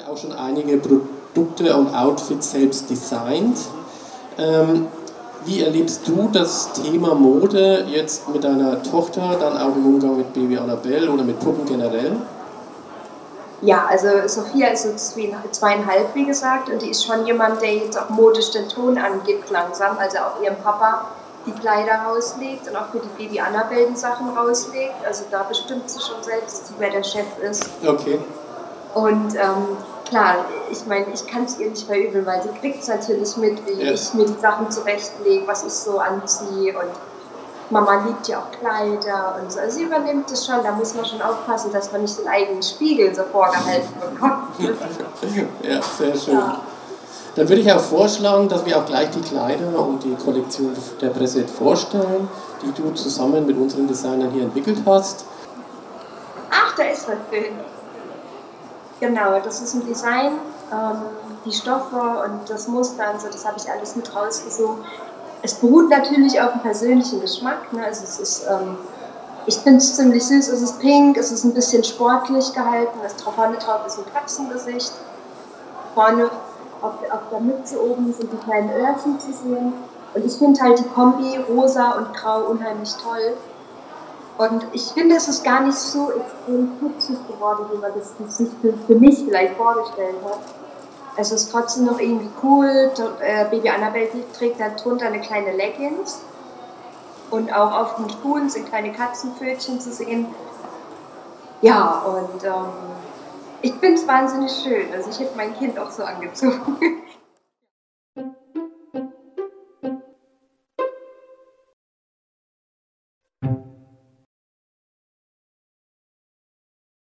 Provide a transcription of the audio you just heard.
auch schon einige Produkte und Outfits selbst designt. Wie erlebst du das Thema Mode jetzt mit deiner Tochter, dann auch im Umgang mit Baby Annabelle oder mit Puppen generell? Ja, also Sophia ist so 2,5, wie gesagt, und die ist schon jemand, der jetzt auch modisch den Ton angibt langsam, also auch ihrem Papa die Kleider rauslegt und auch für die Baby Annabelle die Sachen rauslegt. Also da bestimmt sie schon selbst, wer der Chef ist. Okay. Und klar, ich meine, ich kann es ihr nicht verübeln, weil sie kriegt es natürlich mit, wie ich mir die Sachen zurechtlege, was ich so anziehe, und Mama liebt ja auch Kleider und so. Also sie übernimmt es schon, da muss man schon aufpassen, dass man nicht den eigenen Spiegel so vorgehalten bekommt. Ja, sehr schön. Ja. Dann würde ich auch vorschlagen, dass wir auch gleich die Kleider und die Kollektion der Presse vorstellen, die du zusammen mit unseren Designern hier entwickelt hast. Ach, da ist was drin. Genau, das ist ein Design, die Stoffe und das Muster und so, das habe ich alles mit rausgesucht. Es beruht natürlich auf dem persönlichen Geschmack. Ne? Also es ist, ich finde es ziemlich süß, es ist pink, es ist ein bisschen sportlich gehalten, das vorne drauf ist ein Katzengesicht. Vorne auf der Mütze oben sind die kleinen Öhrchen zu sehen. Und ich finde halt die Kombi rosa und grau unheimlich toll. Und ich finde, es ist gar nicht so extrem kitschig geworden, wie man das sich für mich vielleicht vorgestellt hat. Es ist trotzdem noch irgendwie cool. Baby Annabelle trägt darunter eine kleine Leggings. Und auch auf den Schuhen sind kleine Katzenpfötchen zu sehen. Ja, und ich finde es wahnsinnig schön. Also ich hätte mein Kind auch so angezogen.